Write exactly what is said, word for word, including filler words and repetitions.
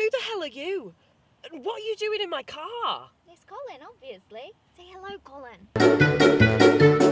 Who the hell are you? And what are you doing in my car? It's Collin, obviously. Say hello, Collin.